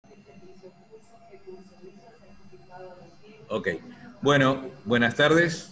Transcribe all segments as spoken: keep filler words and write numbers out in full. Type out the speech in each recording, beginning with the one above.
Ok, bueno, buenas tardes.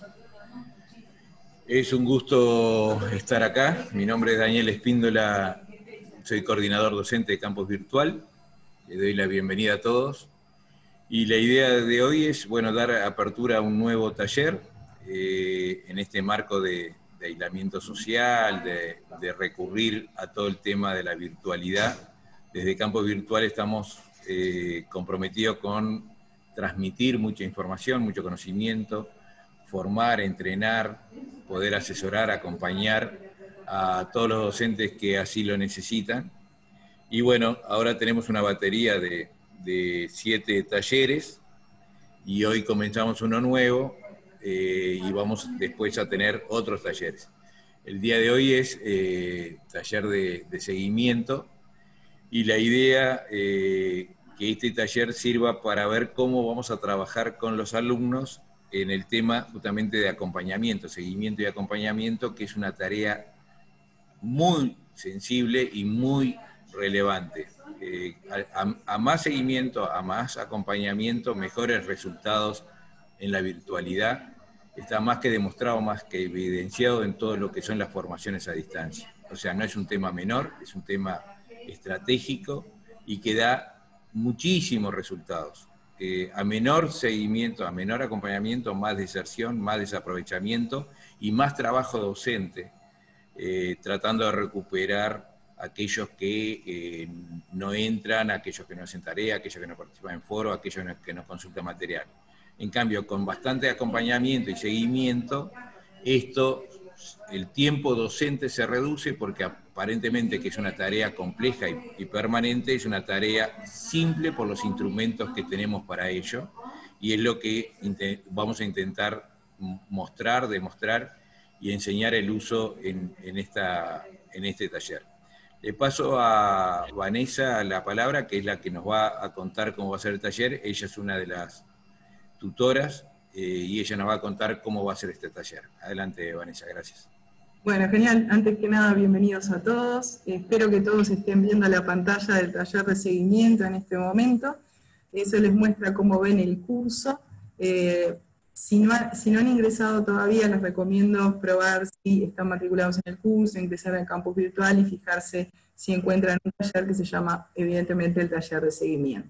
Es un gusto estar acá. Mi nombre es Daniel Espíndola, soy coordinador docente de Campus Virtual. Le doy la bienvenida a todos. Y la idea de hoy es, bueno, dar apertura a un nuevo taller eh, en este marco de, de aislamiento social, de, de recurrir a todo el tema de la virtualidad. Desde Campus Virtual estamos eh, comprometidos con transmitir mucha información, mucho conocimiento, formar, entrenar, poder asesorar, acompañar a todos los docentes que así lo necesitan. Y bueno, ahora tenemos una batería de, de siete talleres y hoy comenzamos uno nuevo eh, y vamos después a tener otros talleres. El día de hoy es eh, taller de, de seguimiento y la idea eh, que este taller sirva para ver cómo vamos a trabajar con los alumnos en el tema justamente de acompañamiento, seguimiento y acompañamiento, que es una tarea muy sensible y muy relevante. Eh, a, a más seguimiento, a más acompañamiento, mejores resultados en la virtualidad. Está más que demostrado, más que evidenciado en todo lo que son las formaciones a distancia. O sea, no es un tema menor, es un tema estratégico y que da muchísimos resultados. Eh, a menor seguimiento, a menor acompañamiento, más deserción, más desaprovechamiento y más trabajo docente, eh, tratando de recuperar aquellos que eh, no entran, aquellos que no hacen tarea, aquellos que no participan en foro, aquellos que no consultan material. En cambio, con bastante acompañamiento y seguimiento, esto, el tiempo docente se reduce porque aparentemente que es una tarea compleja y, y permanente, es una tarea simple por los instrumentos que tenemos para ello, y es lo que vamos a intentar mostrar, demostrar y enseñar el uso en, en, esta, en este taller. Le paso a Vanessa la palabra, que es la que nos va a contar cómo va a ser el taller. Ella es una de las tutoras eh, y ella nos va a contar cómo va a ser este taller. Adelante, Vanessa, gracias. Bueno, genial. Antes que nada, bienvenidos a todos. Espero que todos estén viendo la pantalla del taller de seguimiento en este momento. Eso les muestra cómo ven el curso. Eh, si, no ha, si no han ingresado todavía, les recomiendo probar si están matriculados en el curso, ingresar al campus virtual y fijarse si encuentran un taller que se llama, evidentemente, el taller de seguimiento.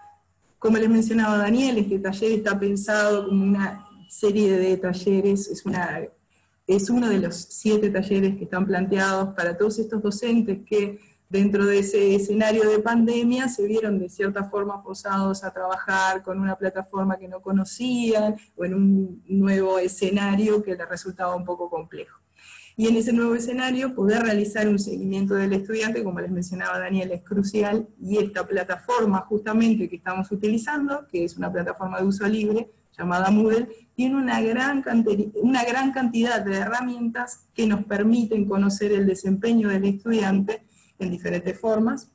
Como les mencionaba Daniel, este taller está pensado como una serie de talleres, es, una, es uno de los siete talleres que están planteados para todos estos docentes que dentro de ese escenario de pandemia se vieron de cierta forma forzados a trabajar con una plataforma que no conocían, o en un nuevo escenario que les resultaba un poco complejo. Y en ese nuevo escenario, poder realizar un seguimiento del estudiante, como les mencionaba Daniel, es crucial, y esta plataforma justamente que estamos utilizando, que es una plataforma de uso libre, llamada Moodle, tiene una gran, una gran cantidad de herramientas que nos permiten conocer el desempeño del estudiante en diferentes formas,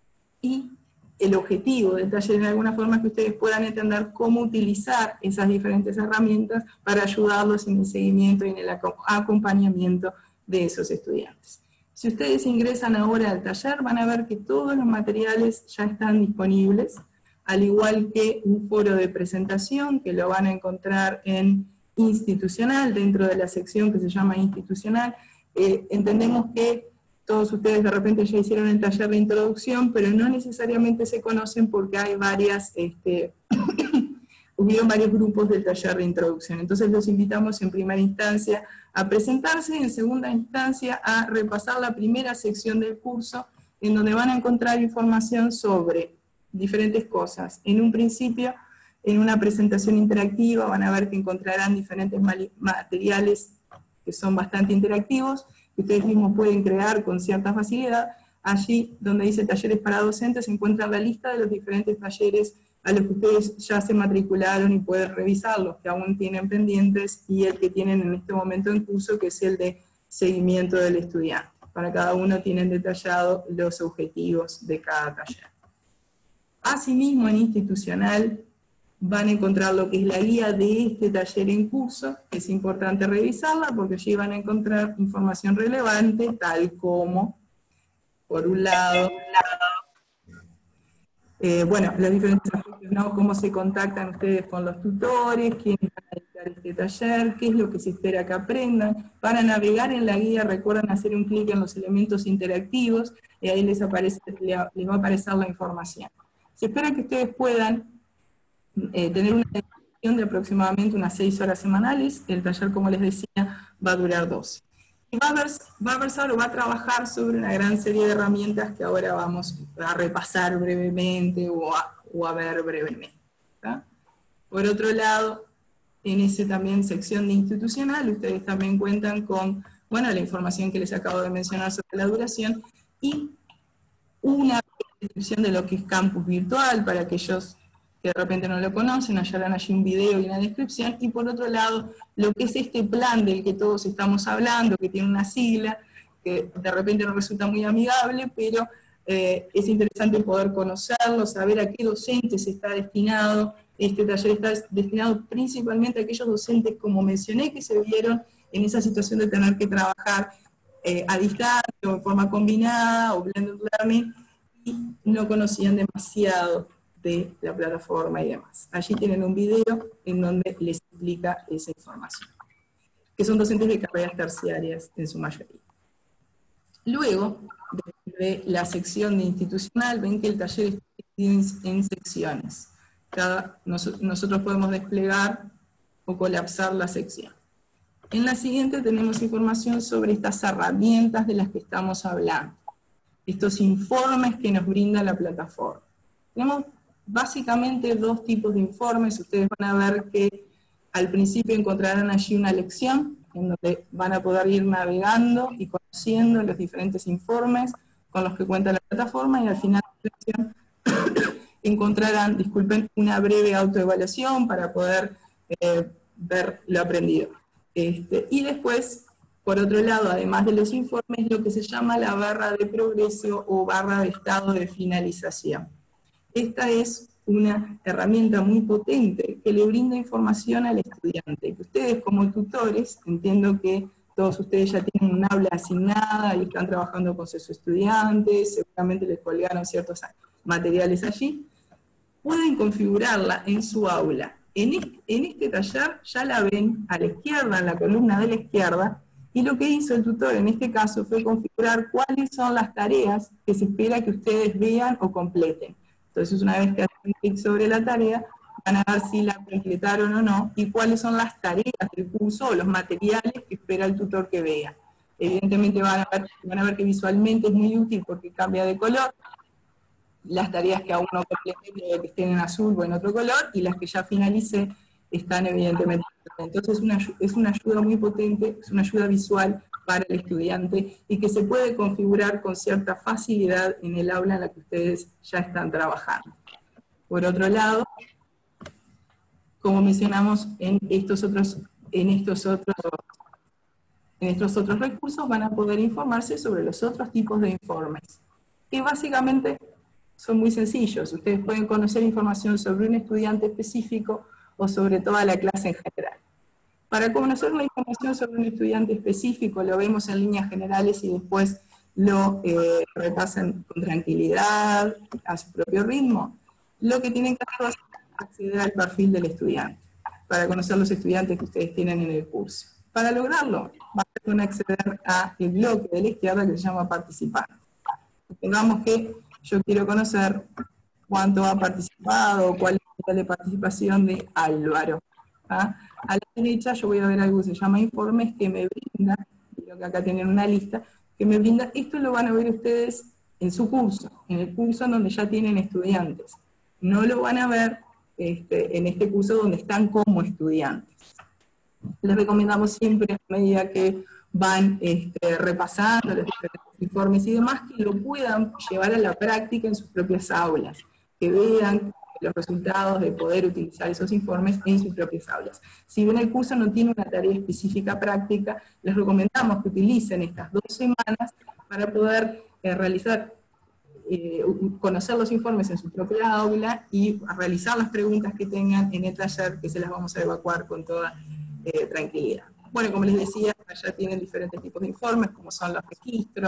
y el objetivo del taller en alguna forma es que ustedes puedan entender cómo utilizar esas diferentes herramientas para ayudarlos en el seguimiento y en el acompañamiento de esos estudiantes. Si ustedes ingresan ahora al taller, van a ver que todos los materiales ya están disponibles, al igual que un foro de presentación que lo van a encontrar en institucional, dentro de la sección que se llama institucional. Eh, entendemos que todos ustedes de repente ya hicieron el taller de introducción, pero no necesariamente se conocen porque hay varias, este, hubieron varios grupos del taller de introducción. Entonces los invitamos en primera instancia a presentarse, en segunda instancia a repasar la primera sección del curso, en donde van a encontrar información sobre diferentes cosas. En un principio, en una presentación interactiva, van a ver que encontrarán diferentes materiales que son bastante interactivos, que ustedes mismos pueden crear con cierta facilidad. Allí donde dice talleres para docentes se encuentra la lista de los diferentes talleres a los que ustedes ya se matricularon y pueden revisar los que aún tienen pendientes y el que tienen en este momento en curso, que es el de seguimiento del estudiante. Para cada uno tienen detallado los objetivos de cada taller. Asimismo, en institucional van a encontrar lo que es la guía de este taller en curso. Es importante revisarla porque allí van a encontrar información relevante, tal como, por un lado, Eh, bueno, los diferentes aspectos, ¿no? Cómo se contactan ustedes con los tutores, quiénes van a dictar este taller, qué es lo que se espera que aprendan. Para navegar en la guía, recuerden hacer un clic en los elementos interactivos, y ahí les, aparece, les va a aparecer la información. Se espera que ustedes puedan eh, tener una dedicación de aproximadamente unas seis horas semanales. El taller, como les decía, va a durar doce. Y va a, vers, va a versar o va a trabajar sobre una gran serie de herramientas que ahora vamos a repasar brevemente o a, o a ver brevemente. ¿Tá? Por otro lado, en esa también sección de institucional, ustedes también cuentan con, bueno, la información que les acabo de mencionar sobre la duración y una descripción de lo que es campus virtual para aquellos que de repente no lo conocen, hallarán allí un video y una descripción, y por otro lado, lo que es este plan del que todos estamos hablando, que tiene una sigla, que de repente no resulta muy amigable, pero eh, es interesante poder conocerlo, saber a qué docentes está destinado. Este taller está destinado principalmente a aquellos docentes, como mencioné, que se vieron en esa situación de tener que trabajar eh, a distancia o en forma combinada o blended learning, y no conocían demasiado de la plataforma y demás. Allí tienen un video en donde les explica esa información, que son docentes de carreras terciarias en su mayoría. Luego, de la sección de institucional, ven que el taller está dividido en secciones. Cada, nos, nosotros podemos desplegar o colapsar la sección. En la siguiente tenemos información sobre estas herramientas de las que estamos hablando, estos informes que nos brinda la plataforma. Tenemos básicamente dos tipos de informes. Ustedes van a ver que al principio encontrarán allí una lección en donde van a poder ir navegando y conociendo los diferentes informes con los que cuenta la plataforma, y al final de la lección encontrarán, disculpen, una breve autoevaluación para poder eh, ver lo aprendido. Este, y después, por otro lado, además de los informes, lo que se llama la barra de progreso o barra de estado de finalización. Esta es una herramienta muy potente que le brinda información al estudiante, que ustedes como tutores, entiendo que todos ustedes ya tienen un aula asignada y están trabajando con sus estudiantes, seguramente les colgaron ciertos materiales allí, pueden configurarla en su aula. En este, en este taller ya la ven a la izquierda, en la columna de la izquierda, y lo que hizo el tutor en este caso fue configurar cuáles son las tareas que se espera que ustedes vean o completen. Entonces, una vez que hacen clic sobre la tarea, van a ver si la completaron o no, y cuáles son las tareas del curso o los materiales que espera el tutor que vea. Evidentemente van a ver, van a ver que visualmente es muy útil porque cambia de color. Las tareas que aún no completé, que estén en azul o en otro color, y las que ya finalicé están evidentemente. Entonces una, es una ayuda muy potente, es una ayuda visual para el estudiante y que se puede configurar con cierta facilidad en el aula en la que ustedes ya están trabajando. Por otro lado, como mencionamos, en estos otros, en estos otros, en estos otros recursos van a poder informarse sobre los otros tipos de informes, que básicamente son muy sencillos. Ustedes pueden conocer información sobre un estudiante específico o sobre toda la clase en general. Para conocer la información sobre un estudiante específico, lo vemos en líneas generales y después lo eh, repasan con tranquilidad, a su propio ritmo. Lo que tienen que hacer es acceder al perfil del estudiante, para conocer los estudiantes que ustedes tienen en el curso. Para lograrlo, van a acceder al bloque de la izquierda que se llama participar. Supongamos que yo quiero conocer cuánto ha participado, cuál es el nivel de participación de Álvaro. ¿Ah? A la derecha yo voy a ver algo que se llama informes que me brinda, creo que acá tienen una lista, que me brinda, esto lo van a ver ustedes en su curso, en el curso en donde ya tienen estudiantes. No lo van a ver este, en este curso donde están como estudiantes. Les recomendamos siempre, a medida que van este, repasando los diferentes informes y demás, que lo puedan llevar a la práctica en sus propias aulas, que vean los resultados de poder utilizar esos informes en sus propias aulas. Si bien el curso no tiene una tarea específica práctica, les recomendamos que utilicen estas dos semanas para poder eh, realizar, eh, conocer los informes en su propia aula y realizar las preguntas que tengan en el taller, que se las vamos a evacuar con toda eh, tranquilidad. Bueno, como les decía, allá tienen diferentes tipos de informes, como son los registros,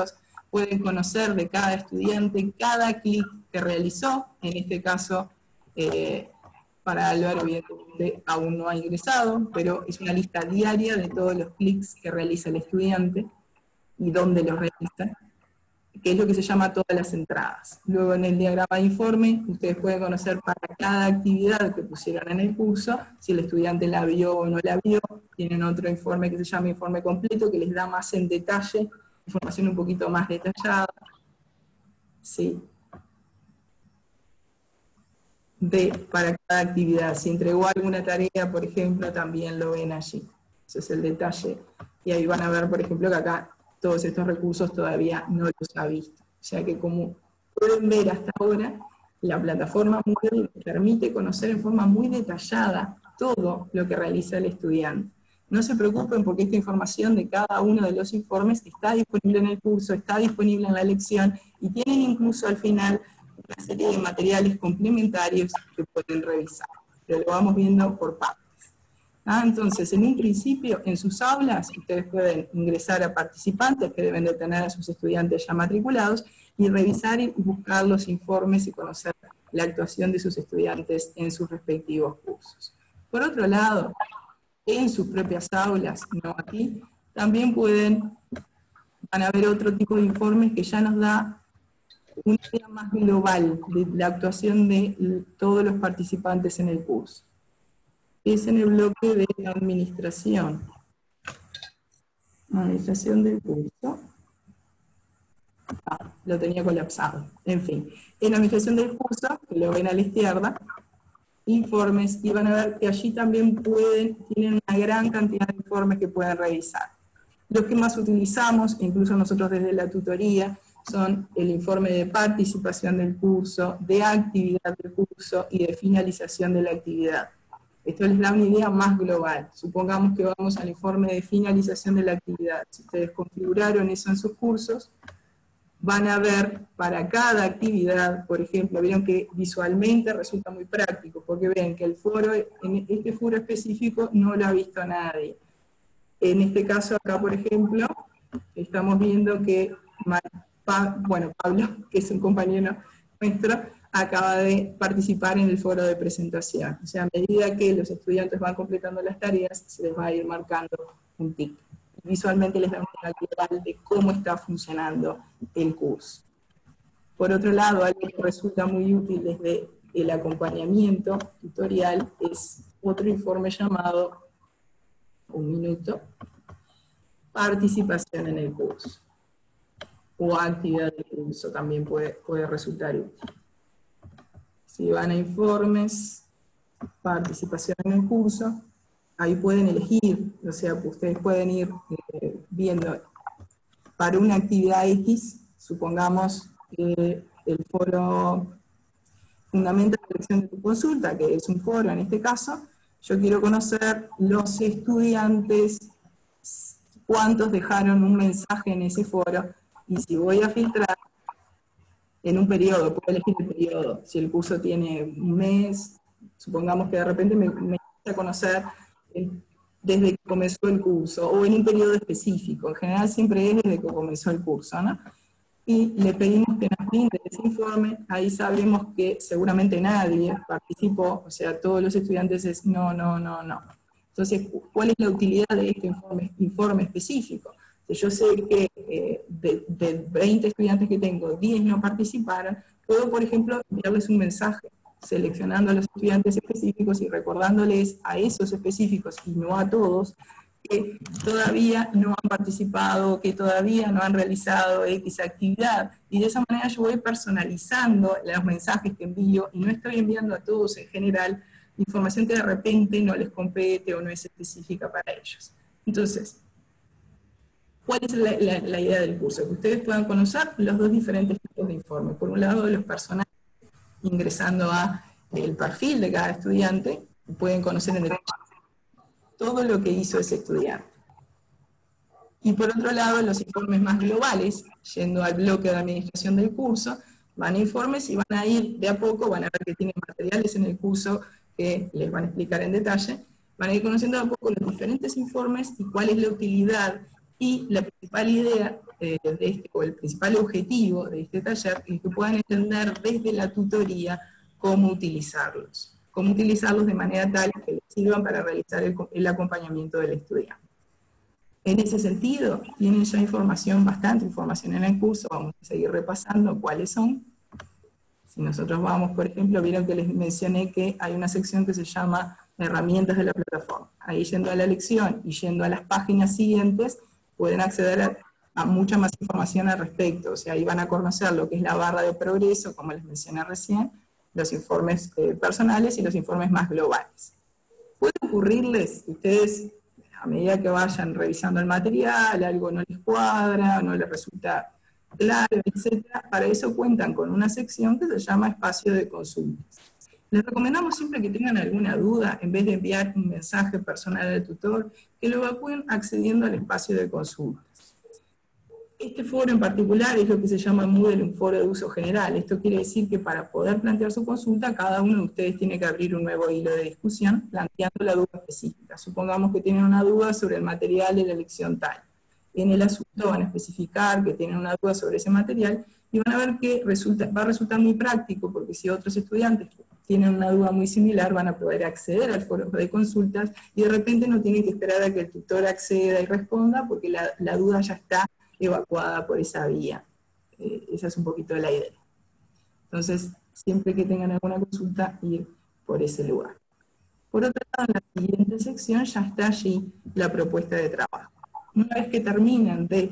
pueden conocer de cada estudiante cada clic que realizó. En este caso, eh, para Álvaro, evidentemente, aún no ha ingresado, pero es una lista diaria de todos los clics que realiza el estudiante y dónde los realiza, que es lo que se llama todas las entradas. Luego en el diagrama de informe, ustedes pueden conocer para cada actividad que pusieron en el curso, si el estudiante la vio o no la vio. Tienen otro informe que se llama informe completo, que les da más en detalle, información un poquito más detallada. Sí. De, para cada actividad. Si entregó alguna tarea, por ejemplo, también lo ven allí. Ese es el detalle. Y ahí van a ver, por ejemplo, que acá todos estos recursos todavía no los ha visto. O sea que, como pueden ver hasta ahora, la plataforma Moodle permite conocer en forma muy detallada todo lo que realiza el estudiante. No se preocupen, porque esta información de cada uno de los informes está disponible en el curso, está disponible en la lección, y tienen incluso al final una serie de materiales complementarios que pueden revisar. Pero lo vamos viendo por partes. Ah, entonces, en un principio, en sus aulas, ustedes pueden ingresar a participantes que deben de tener a sus estudiantes ya matriculados y revisar y buscar los informes y conocer la actuación de sus estudiantes en sus respectivos cursos. Por otro lado, en sus propias aulas, no aquí, también pueden, van a ver otro tipo de informes que ya nos da una idea más global de la actuación de todos los participantes en el curso. Es en el bloque de administración. Administración del curso. Ah, lo tenía colapsado. En fin, en administración del curso, que lo ven a la izquierda, informes, y van a ver que allí también pueden, tienen una gran cantidad de informes que pueden revisar. Los que más utilizamos, incluso nosotros desde la tutoría, son el informe de participación del curso, de actividad del curso y de finalización de la actividad. Esto les da una idea más global. Supongamos que vamos al informe de finalización de la actividad. Si ustedes configuraron eso en sus cursos, van a ver para cada actividad, por ejemplo, vieron que visualmente resulta muy práctico, porque ven que el foro, en este foro específico no lo ha visto nadie. En este caso acá, por ejemplo, estamos viendo que, bueno, Pablo, que es un compañero nuestro, acaba de participar en el foro de presentación. O sea, a medida que los estudiantes van completando las tareas, se les va a ir marcando un tic. Visualmente les da una idea global de cómo está funcionando el curso. Por otro lado, algo que resulta muy útil desde el acompañamiento tutorial es otro informe llamado, un minuto, participación en el curso. O actividad del curso también puede, puede resultar útil. Si van a informes, participación en el curso, ahí pueden elegir, o sea, ustedes pueden ir eh, viendo para una actividad X, supongamos que el foro fundamenta la elección de tu consulta, que es un foro en este caso. Yo quiero conocer los estudiantes, cuántos dejaron un mensaje en ese foro, y si voy a filtrar en un periodo, puedo elegir el periodo. Si el curso tiene un mes, supongamos que de repente me, me interesa conocer desde que comenzó el curso, o en un periodo específico. En general siempre es desde que comenzó el curso, ¿no? Y le pedimos que nos brinde ese informe. Ahí sabemos que seguramente nadie participó, o sea, todos los estudiantes es no, no, no, no. Entonces, ¿cuál es la utilidad de este informe, informe específico? Si yo sé que eh, de, de veinte estudiantes que tengo, diez no participaron, puedo, por ejemplo, enviarles un mensaje seleccionando a los estudiantes específicos y recordándoles a esos específicos y no a todos que todavía no han participado, que todavía no han realizado X actividad. Y de esa manera yo voy personalizando los mensajes que envío y no estoy enviando a todos en general información que de repente no les compete o no es específica para ellos. Entonces, ¿cuál es la, la, la idea del curso? Que ustedes puedan conocer los dos diferentes tipos de informes. Por un lado, los personajes, ingresando a el perfil de cada estudiante, pueden conocer en detalle todo lo que hizo ese estudiante. Y por otro lado, los informes más globales, yendo al bloque de administración del curso, van a informes y van a ir de a poco, van a ver que tienen materiales en el curso que les van a explicar en detalle, van a ir conociendo de a poco los diferentes informes y cuál es la utilidad y la principal idea eh, de este, o el principal objetivo de este taller es que puedan entender desde la tutoría cómo utilizarlos, cómo utilizarlos de manera tal que les sirvan para realizar el, el acompañamiento del estudiante. En ese sentido, tienen ya información, bastante información en el curso, vamos a seguir repasando cuáles son. Si nosotros vamos, por ejemplo, vieron que les mencioné que hay una sección que se llama herramientas de la plataforma. Ahí, yendo a la lección y yendo a las páginas siguientes, pueden acceder a, a mucha más información al respecto. O sea, ahí van a conocer lo que es la barra de progreso, como les mencioné recién, los informes eh, personales y los informes más globales. Puede ocurrirles, ustedes, a medida que vayan revisando el material, algo no les cuadra, no les resulta claro, etcétera, para eso cuentan con una sección que se llama espacio de consultas. Les recomendamos siempre que tengan alguna duda, en vez de enviar un mensaje personal al tutor, que lo evacúen accediendo al espacio de consultas. Este foro en particular es lo que se llama en Moodle un foro de uso general. Esto quiere decir que para poder plantear su consulta, cada uno de ustedes tiene que abrir un nuevo hilo de discusión, planteando la duda específica. Supongamos que tienen una duda sobre el material de la lección tal. En el asunto van a especificar que tienen una duda sobre ese material y van a ver que resulta, va a resultar muy práctico, porque si otros estudiantes tienen una duda muy similar, van a poder acceder al foro de consultas y de repente no tienen que esperar a que el tutor acceda y responda, porque la, la duda ya está evacuada por esa vía. Eh, esa es un poquito la idea. Entonces, siempre que tengan alguna consulta, ir por ese lugar. Por otro lado, en la siguiente sección ya está allí la propuesta de trabajo. Una vez que terminan de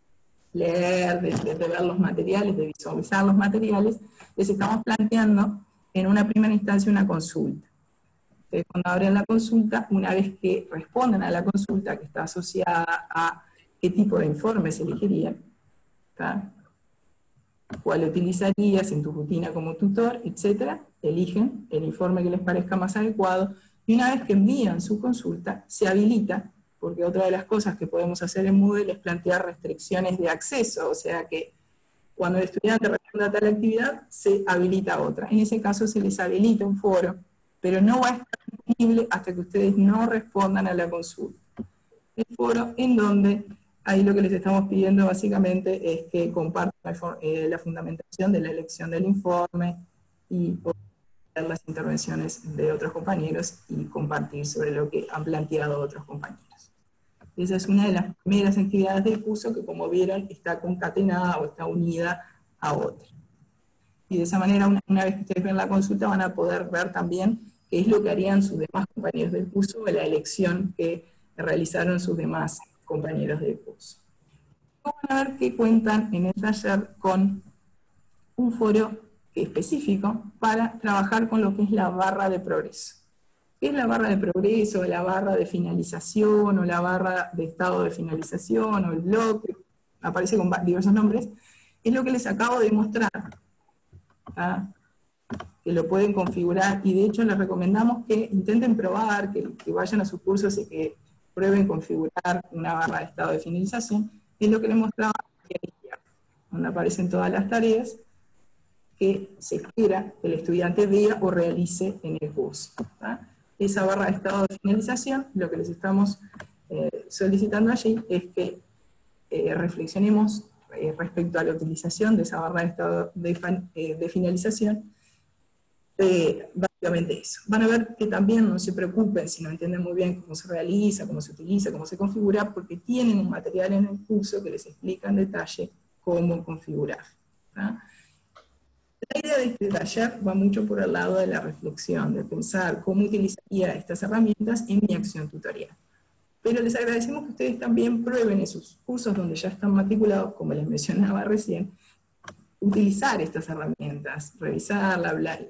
leer, de, de ver los materiales, de visualizar los materiales, les estamos planteando en una primera instancia una consulta. Entonces, cuando abren la consulta, una vez que responden a la consulta, que está asociada a qué tipo de informes elegirían, ¿tá? cuál utilizarías en tu rutina como tutor, etcétera, eligen el informe que les parezca más adecuado, y una vez que envían su consulta, se habilita, porque otra de las cosas que podemos hacer en Moodle es plantear restricciones de acceso, o sea que cuando el estudiante responde a tal actividad, se habilita otra. En ese caso se les habilita un foro, pero no va a estar disponible hasta que ustedes no respondan a la consulta. El foro en donde, ahí lo que les estamos pidiendo básicamente es que compartan la, eh, la fundamentación de la elección del informe y ver las intervenciones de otros compañeros y compartir sobre lo que han planteado otros compañeros. Esa es una de las primeras actividades del curso que, como vieron, está concatenada o está unida a otra. Y de esa manera, una, una vez que ustedes ven la consulta, van a poder ver también qué es lo que harían sus demás compañeros del curso o la elección que realizaron sus demás compañeros del curso. Van a ver que cuentan en el taller con un foro específico para trabajar con lo que es la barra de progreso. ¿Qué es la barra de progreso, la barra de finalización, o la barra de estado de finalización, o el bloque? Aparece con diversos nombres. Es lo que les acabo de mostrar, ¿tá? Que lo pueden configurar, y de hecho les recomendamos que intenten probar, que, que vayan a sus cursos y que prueben configurar una barra de estado de finalización. Es lo que les mostraba aquí a la izquierda, donde aparecen todas las tareas que se espera que el estudiante vea o realice en el curso, ¿tá? Esa barra de estado de finalización, lo que les estamos eh, solicitando allí es que eh, reflexionemos eh, respecto a la utilización de esa barra de estado de, eh, de finalización. Eh, básicamente eso. Van a ver que también no se preocupen si no entienden muy bien cómo se realiza, cómo se utiliza, cómo se configura, porque tienen un material en el curso que les explica en detalle cómo configurar, ¿tá? La idea de este taller va mucho por el lado de la reflexión, de pensar cómo utilizaría estas herramientas en mi acción tutorial. Pero les agradecemos que ustedes también prueben esos cursos donde ya están matriculados, como les mencionaba recién, utilizar estas herramientas, revisar la, la,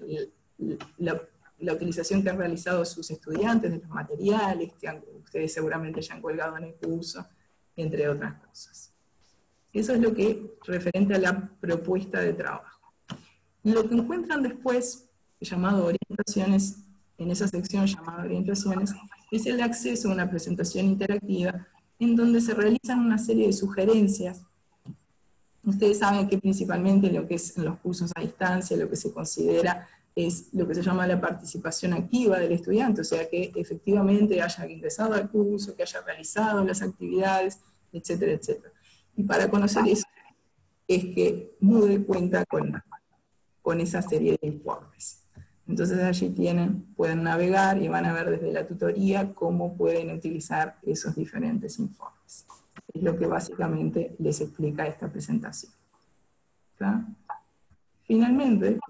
la, la utilización que han realizado sus estudiantes de los materiales, que han, ustedes seguramente ya han colgado en el curso, entre otras cosas. Eso es lo que referente a la propuesta de trabajo. Lo que encuentran después, llamado orientaciones, en esa sección llamada orientaciones, es el acceso a una presentación interactiva en donde se realizan una serie de sugerencias. Ustedes saben que principalmente lo que es en los cursos a distancia, lo que se considera es lo que se llama la participación activa del estudiante, o sea que efectivamente haya ingresado al curso, que haya realizado las actividades, etcétera, etcétera. Y para conocer eso es que Moodle cuenta con, con esa serie de informes. Entonces allí tienen, pueden navegar y van a ver desde la tutoría cómo pueden utilizar esos diferentes informes. Es lo que básicamente les explica esta presentación. ¿Está? Finalmente,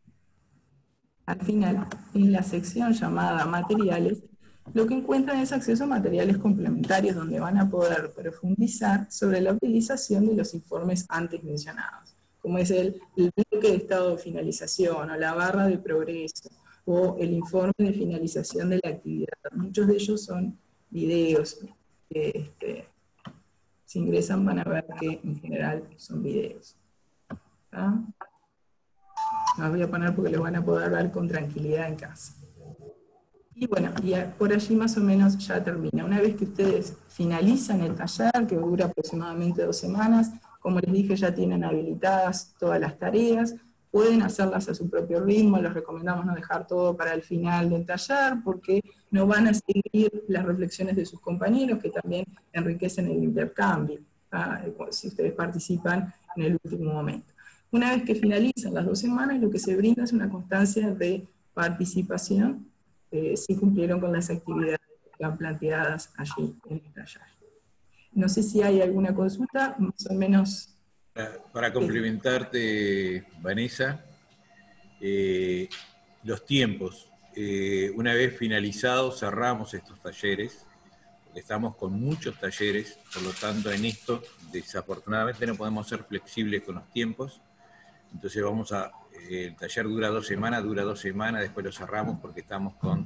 al final, en la sección llamada materiales, lo que encuentran es acceso a materiales complementarios donde van a poder profundizar sobre la utilización de los informes antes mencionados, como es el, el bloque de estado de finalización o la barra de progreso o el informe de finalización de la actividad. Muchos de ellos son videos que este, si ingresan van a ver que en general son videos. ¿Ah? Los voy a poner porque los van a poder ver con tranquilidad en casa. Y bueno, y por allí más o menos ya termina. Una vez que ustedes finalizan el taller, que dura aproximadamente dos semanas, como les dije, ya tienen habilitadas todas las tareas, pueden hacerlas a su propio ritmo, les recomendamos no dejar todo para el final del taller, porque no van a seguir las reflexiones de sus compañeros, que también enriquecen el intercambio, ¿ah? Si ustedes participan en el último momento. Una vez que finalizan las dos semanas, lo que se brinda es una constancia de participación, eh, si cumplieron con las actividades que están planteadas allí en el taller. No sé si hay alguna consulta, más o menos. Para, para complementarte, Vanessa, eh, los tiempos. Eh, una vez finalizados, cerramos estos talleres. Estamos con muchos talleres, por lo tanto en esto desafortunadamente no podemos ser flexibles con los tiempos. Entonces vamos a, eh, el taller dura dos semanas, dura dos semanas, después lo cerramos porque estamos con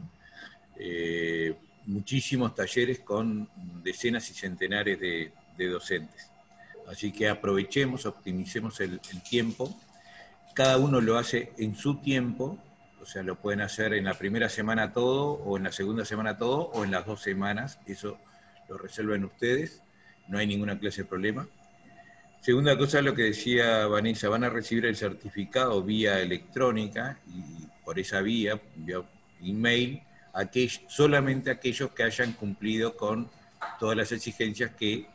eh, muchísimos talleres con decenas y centenares de, de docentes. Así que aprovechemos, optimicemos el, el tiempo. Cada uno lo hace en su tiempo, o sea, lo pueden hacer en la primera semana todo, o en la segunda semana todo, o en las dos semanas, eso lo resuelven ustedes, no hay ninguna clase de problema. Segunda cosa, lo que decía Vanessa, van a recibir el certificado vía electrónica, y por esa vía, vía email, aquellos, solamente aquellos que hayan cumplido con todas las exigencias que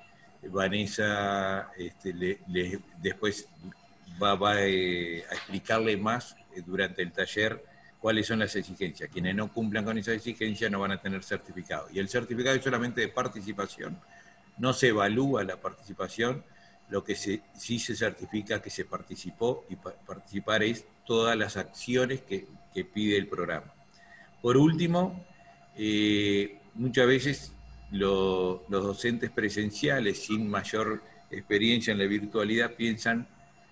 Vanessa este, le, le, después va, va eh, a explicarle más eh, durante el taller cuáles son las exigencias. Quienes no cumplan con esas exigencias no van a tener certificado. Y el certificado es solamente de participación, no se evalúa la participación, lo que se, sí se certifica que se participó, y pa participar es todas las acciones que, que pide el programa. Por último, eh, muchas veces lo, los docentes presenciales sin mayor experiencia en la virtualidad piensan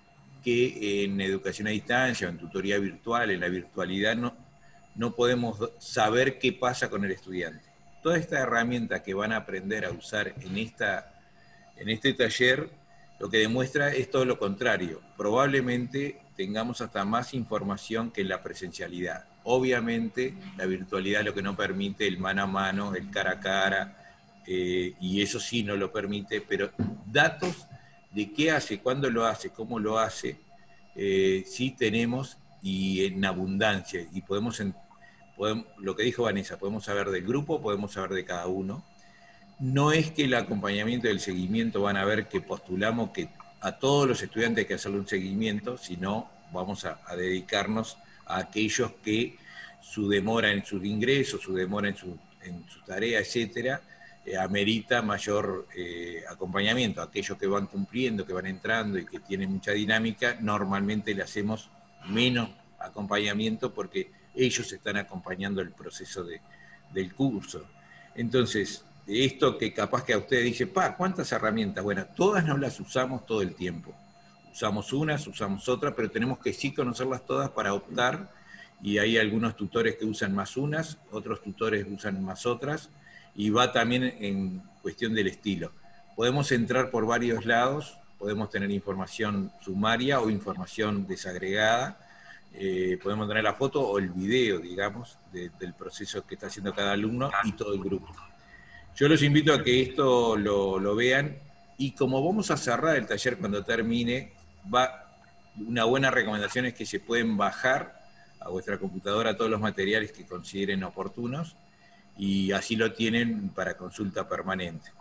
que en educación a distancia, en tutoría virtual, en la virtualidad, no, no podemos saber qué pasa con el estudiante. Toda esta herramienta que van a aprender a usar en, esta, en este taller, lo que demuestra es todo lo contrario. Probablemente tengamos hasta más información que en la presencialidad. Obviamente, la virtualidad lo que no permite el mano a mano, el cara a cara, eh, y eso sí no lo permite, pero datos de qué hace, cuándo lo hace, cómo lo hace, eh, sí tenemos y en abundancia. Y podemos, en, podemos, lo que dijo Vanessa, podemos saber del grupo, podemos saber de cada uno. No es que el acompañamiento y el seguimiento van a ver que postulamos que a todos los estudiantes hay que hacerle un seguimiento, sino vamos a, a dedicarnos a aquellos que su demora en sus ingresos, su demora en su, en su tarea, etcétera, eh, amerita mayor eh, acompañamiento. Aquellos que van cumpliendo, que van entrando y que tienen mucha dinámica, normalmente le hacemos menos acompañamiento porque ellos están acompañando el proceso de, del curso. Entonces, esto que capaz que a usted dice, pa, ¿cuántas herramientas? Bueno, todas no las usamos todo el tiempo. Usamos unas, usamos otras, pero tenemos que sí conocerlas todas para optar, y hay algunos tutores que usan más unas, otros tutores usan más otras, y va también en cuestión del estilo. Podemos entrar por varios lados, podemos tener información sumaria o información desagregada, eh, podemos tener la foto o el video, digamos, de, del proceso que está haciendo cada alumno y todo el grupo. Yo los invito a que esto lo, lo vean, y como vamos a cerrar el taller cuando termine, va, una buena recomendación es que se pueden bajar a vuestra computadora todos los materiales que consideren oportunos, y así lo tienen para consulta permanente.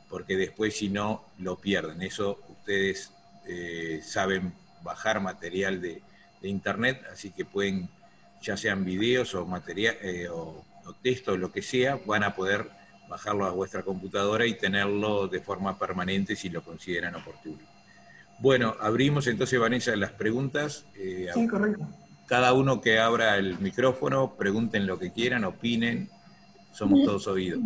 porque después si no lo pierden. Eso ustedes eh, saben bajar material de, de internet, así que pueden, ya sean videos o material eh, o, o texto, lo que sea, van a poder bajarlo a vuestra computadora y tenerlo de forma permanente si lo consideran oportuno. Bueno, abrimos entonces, Vanessa, las preguntas. Eh, Sí, correcto. Cada uno que abra el micrófono, pregunten lo que quieran, opinen, somos todos oídos.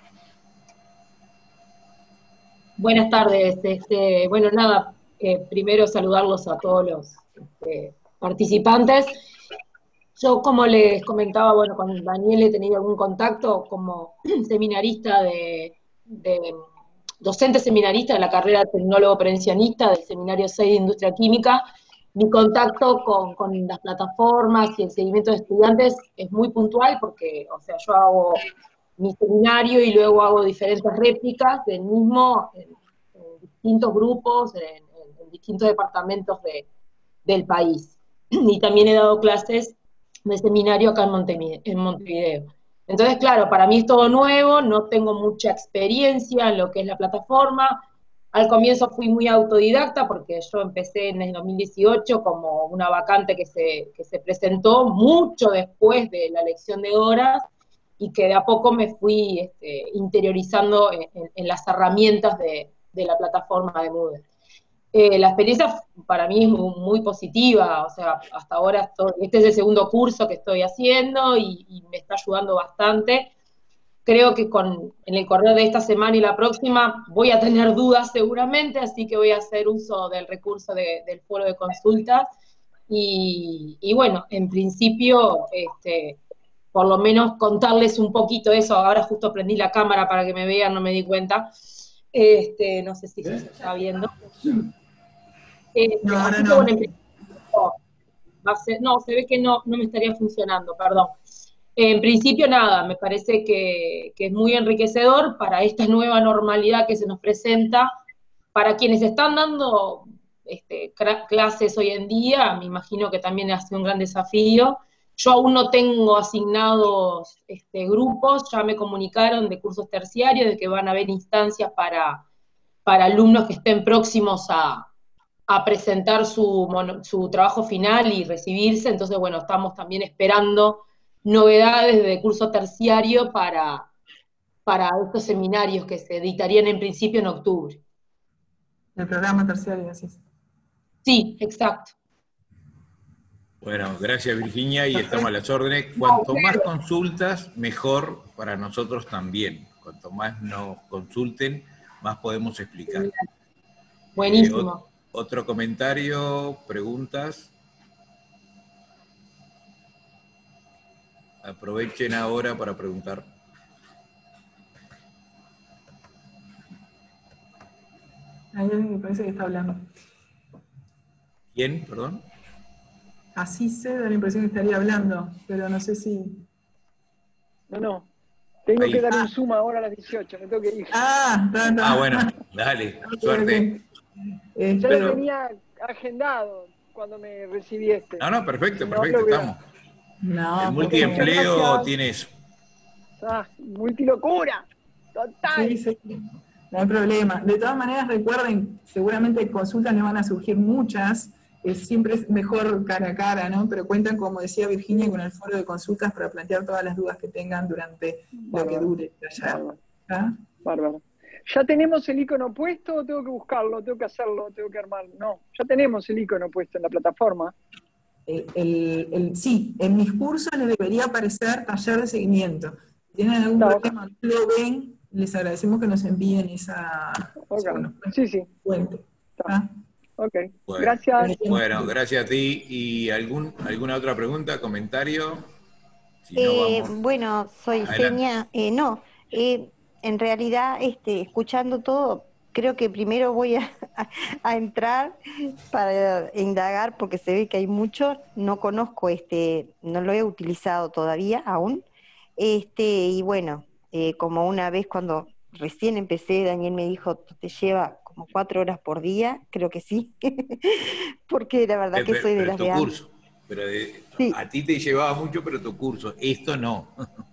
Buenas tardes. Este, bueno, nada, eh, primero saludarlos a todos los este, participantes. Yo, como les comentaba, bueno, con Daniel he tenido algún contacto como seminarista de, de docente seminarista de la carrera de tecnólogo prevencionista del Seminario seis de Industria Química. Mi contacto con, con las plataformas y el seguimiento de estudiantes es muy puntual porque, o sea, yo hago mi seminario y luego hago diferentes réplicas del mismo en, en distintos grupos, en, en, en distintos departamentos de, del país. Y también he dado clases de seminario acá en Montevideo, en Montevideo. Entonces, claro, para mí es todo nuevo, no tengo mucha experiencia en lo que es la plataforma. Al comienzo fui muy autodidacta porque yo empecé en el dos mil dieciocho como una vacante que se, que se presentó mucho después de la elección de horas y que de a poco me fui este, interiorizando en, en, en las herramientas de, de la plataforma de Moodle. Eh, la experiencia para mí es muy, muy positiva, o sea, hasta ahora estoy, este es el segundo curso que estoy haciendo y, y me está ayudando bastante. Creo que con, en el correo de esta semana y la próxima voy a tener dudas seguramente, así que voy a hacer uso del recurso de, del foro de consultas. Y, y bueno, en principio, este, por lo menos contarles un poquito eso. Ahora justo prendí la cámara para que me vean, no me di cuenta. Este, no sé si se está viendo. Este, no, ahora así no. que bueno, en principio, va a ser, no, se ve que no, no me estaría funcionando, perdón. En principio, nada, me parece que, que es muy enriquecedor para esta nueva normalidad que se nos presenta. Para quienes están dando este, clases hoy en día, me imagino que también ha sido un gran desafío. Yo aún no tengo asignados este, grupos, ya me comunicaron de cursos terciarios, de que van a haber instancias para, para alumnos que estén próximos a, a presentar su, su trabajo final y recibirse. Entonces, bueno, estamos también esperando novedades de curso terciario para, para estos seminarios que se editarían en principio en octubre. El programa terciario, así. Sí, exacto. Bueno, gracias Virginia y estamos a las órdenes. Cuanto más consultas, mejor para nosotros también. Cuanto más nos consulten, más podemos explicar. Buenísimo. Eh, otro comentario, preguntas. Aprovechen ahora para preguntar. Hay alguien que parece que está hablando. ¿Quién, perdón? Así se da la impresión que estaría hablando, pero no sé si... No, no. Tengo Ahí. que dar ah. un zoom ahora a las dieciocho, me tengo que ir. Ah, está, está. Ah, bueno, dale, suerte. Eh, ya pero... lo tenía agendado cuando me recibí este. No, no, perfecto, No perfecto, lo veo. estamos. No, El por multiempleo favor. tiene eso. Ah, multilocura. Total. Sí, sí, no hay problema. De todas maneras, recuerden, seguramente consultas no van a surgir muchas, eh, siempre es mejor cara a cara, ¿no? Pero cuentan, como decía Virginia, con el foro de consultas para plantear todas las dudas que tengan durante Bárbaro. lo que dure el taller. Bárbaro. ¿Ah? Bárbaro. ¿Ya tenemos el icono puesto o tengo que buscarlo, tengo que hacerlo, tengo que armarlo? No, ya tenemos el icono puesto en la plataforma. El, el, el, sí, en mis cursos les debería aparecer taller de seguimiento. Si tienen algún Está, problema, no lo ven, les agradecemos que nos envíen esa, okay. o sea, Sí, sí. fuente. Está. ¿Ah? Ok, Bueno, gracias. bueno, gracias a ti. ¿Y algún, alguna otra pregunta, comentario? Si no, Eh, vamos. bueno, soy Adelante. Seña. Eh, no, eh, en realidad, este, escuchando todo, creo que primero voy a, a, a entrar para indagar, porque se ve que hay mucho. No conozco, este, no lo he utilizado todavía aún. Este, y bueno, eh, como una vez cuando recién empecé, Daniel me dijo, te lleva como cuatro horas por día, creo que sí, porque la verdad Pero, que soy de pero las tu de antes. curso. Pero de, Sí. a ti te llevaba mucho, pero tu curso. Esto no.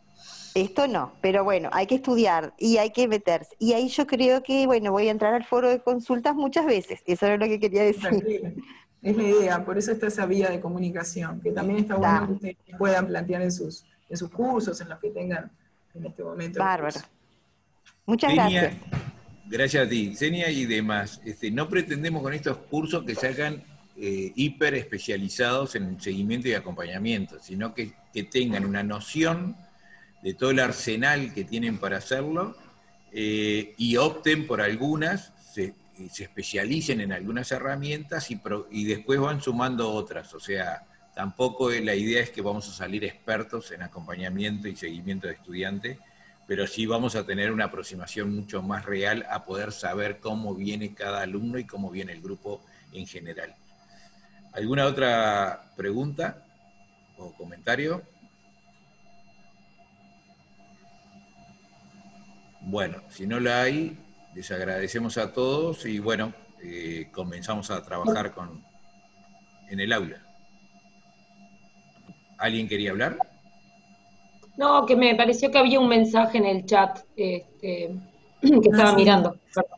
Esto no, pero bueno, hay que estudiar y hay que meterse. Y ahí yo creo que, bueno, voy a entrar al foro de consultas muchas veces. Eso es lo que quería decir. Tranquila. Es la idea, por eso está esa vía de comunicación, que también está bueno Da. que ustedes puedan plantear en sus, en sus cursos, en los que tengan en este momento. el Bárbaro. curso. Muchas Xenia, gracias. gracias a ti. Xenia y demás, este, no pretendemos con estos cursos que se hagan eh, hiper especializados en seguimiento y acompañamiento, sino que, que tengan una noción de todo el arsenal que tienen para hacerlo eh, y opten por algunas, se, se especialicen en algunas herramientas y, pro, y después van sumando otras. O sea, tampoco la idea es que vamos a salir expertos en acompañamiento y seguimiento de estudiantes, pero sí vamos a tener una aproximación mucho más real a poder saber cómo viene cada alumno y cómo viene el grupo en general. ¿Alguna otra pregunta o comentario? Bueno, si no la hay, les agradecemos a todos y bueno, eh, comenzamos a trabajar con, en el aula. ¿Alguien quería hablar? No, que me pareció que había un mensaje en el chat este, que estaba Ah, sí. mirando.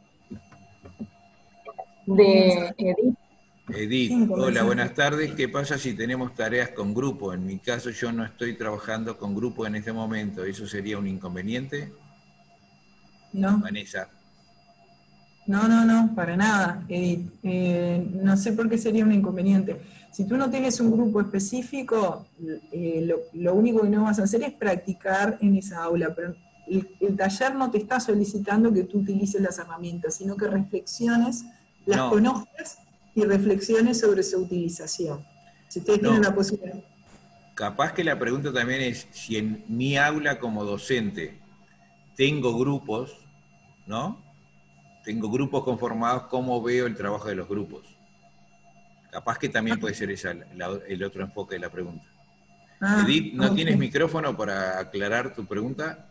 De Edith. Edith, hola, buenas tardes. ¿Qué pasa si tenemos tareas con grupo? En mi caso yo no estoy trabajando con grupo en este momento. ¿Eso sería un inconveniente? No. Vanessa. No, no, no, para nada, Edith. Eh, no sé por qué sería un inconveniente. Si tú no tienes un grupo específico, eh, lo, lo único que no vas a hacer es practicar en esa aula, pero el, el taller no te está solicitando que tú utilices las herramientas, sino que reflexiones, las No. conozcas y reflexiones sobre su utilización. Si ustedes No. tienen la posibilidad. Capaz que la pregunta también es si en mi aula como docente tengo grupos, ¿no? Tengo grupos conformados, ¿cómo veo el trabajo de los grupos? Capaz que también puede ser esa la, el otro enfoque de la pregunta. Ah, Edith, ¿no ok. tienes micrófono para aclarar tu pregunta?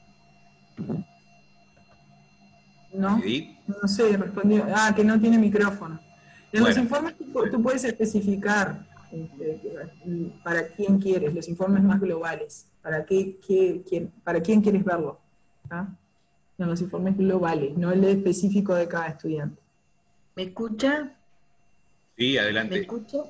No, Edith. no sé, respondió. Ah, que no tiene micrófono. En Bueno. los informes tú, tú puedes especificar este, para quién quieres, los informes más globales, para, qué, qué, quién, para quién quieres verlo. ¿Ah? En los informes globales, no el específico de cada estudiante. ¿Me escucha? Sí, ¿Me adelante. escucho?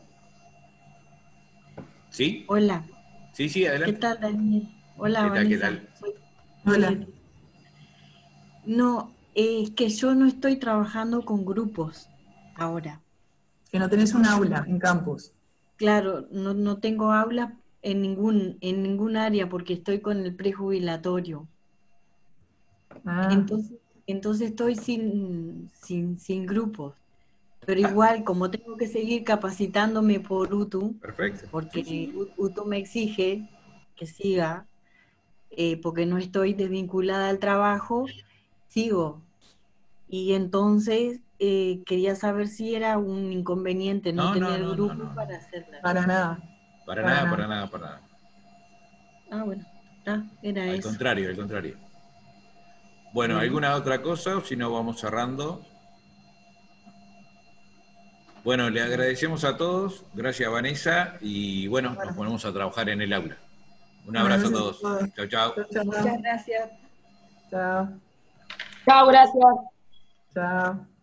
¿Sí? Hola. Sí, sí, adelante. ¿Qué tal, Daniel? Hola, ¿Qué tal, Vanessa. qué tal? Soy Hola. Julieta. No, es que yo no estoy trabajando con grupos ahora. Que no tenés un aula en campus. Claro, no, no tengo aula en ningún, en ningún área porque estoy con el prejubilatorio. Ah, Entonces, entonces estoy sin, sin, sin grupos. Pero igual, como tengo que seguir capacitándome por U T U, Perfecto. porque Sí, sí. U- UTU me exige que siga, eh, porque no estoy desvinculada al trabajo, sigo. Y entonces eh, quería saber si era un inconveniente no No, no, tener no, no, grupo no. para hacerla. para nada. Para, Para nada, nada. para nada, para nada. Ah, bueno, ah, era Al eso. contrario, al contrario. Bueno, Bueno. ¿alguna otra cosa? O si no, vamos cerrando. Bueno, le agradecemos a todos. Gracias, Vanessa. Y bueno, nos ponemos a trabajar en el aula. Un abrazo a todos. Chao, chao. Chao, chao. Muchas gracias. Chao. Chao, gracias. Chao.